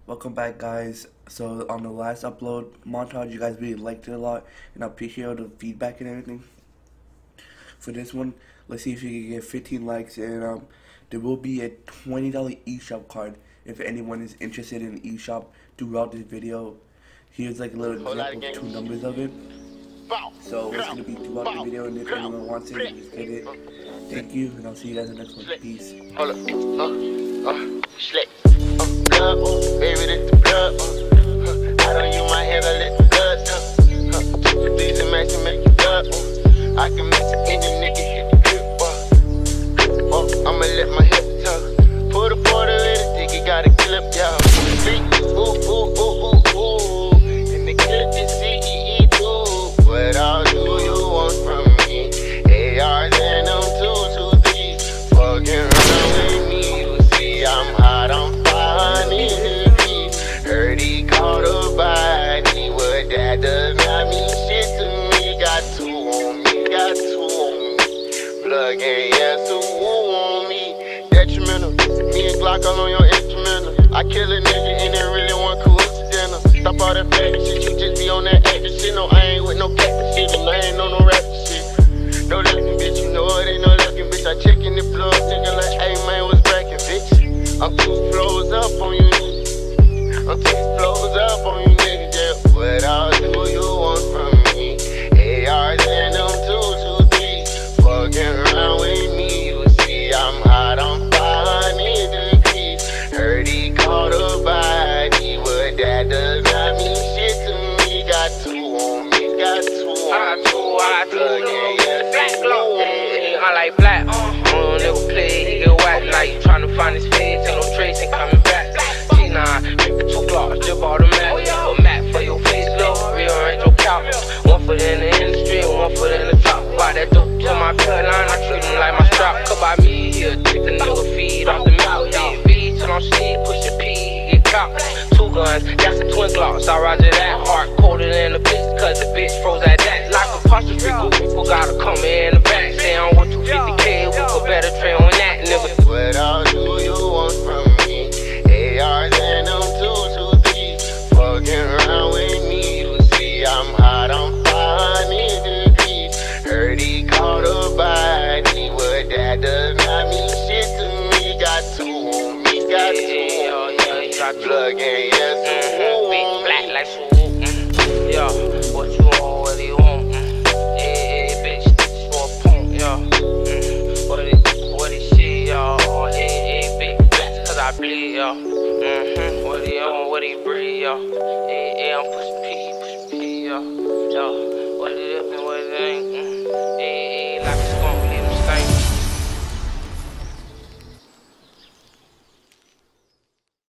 Welcome back, guys. So on the last upload montage, you guys really liked it a lot, and I appreciate all the feedback and everything. For this one, let's see if we can get 15 likes, and there will be a $20 eShop card if anyone is interested in eShop throughout this video. Here's like a little example of 2 numbers of it. So it's gonna be throughout the video, and if anyone wants it, just get it. Thank you, and I'll see you guys in the next one. Peace. Hold up, slick. Blood, baby, this the blood. I don't use my hand, I let the blood come. These and match and make it blood. I can mix it in the nigga, hit the grip. I'ma let my hip tuck. Put a quarter in the dick, it got a clip, y'all. Beat, ooh, ooh, ooh, ooh, ooh. And the clip is CEE, too. What all do you want from me? ARs and them 223's. Fucking around with me, you see I'm hot, I'm fine in the beat. Heard he caught a body, what that does not mean shit to me. Got 2 on me, got 2 on me. Plug and yes, who on me? Detrimental, me and Glock all on your instrumental. I kill a nigga and it really one coincidental. Stop all that fake shit, you just be on that acting shit. No, I ain't with no cactus shit, and I ain't on no rap shit. No looking bitch, you know it ain't no looking bitch. I checkin' the floor, thinking like, hey man, what's crackin', bitch? I'm 2 flows up on you niggas. I'm 2 flows up on you niggas, yeah. What all do you want from me? ARs and them 223's. Fucking around with me, you see I'm hot, I'm fine in the beat. Heard he caught a body, but that does not mean shit to me. Got 2 on me, got 2 on me. I like black, never play, he get whack. Now you tryna find his face, ain't no trace, ain't coming back. G9, make 2 blocks, just bought a map. A map for your face, low, rearrange your couch. 1 foot in the industry, 1 foot in the top. Buy that dope to my cut line, I treat him like my strap. Cut by me, he'll take the nigga feed off the milk. Feed feed till I'm sleep, push the P, get caught. 2 guns, that's a twin glocks, I roger that. Heart colder than the bitch, cause the bitch froze at that. Like a posture street, people gotta come in the back. Say I'm with 250K, we could better train on that, nigga. What all do you want from me? ARs and them 223's. Fucking around with me, you see I'm hot, I'm fine in the beat. Heard he caught a body, but that does not mean shit to me. Got 2 on me, got 2 on me. Plug in, yes, big black like swoop. Yo, what you want, what do you want? Hey, bitch, this for a punk, yo. What is shit, yo? Hey, big black, cause I bleed, yo. What do you want, what do you breathe, yo? Hey, I'm pushing P, yo. Yo, what it is and what it ain't.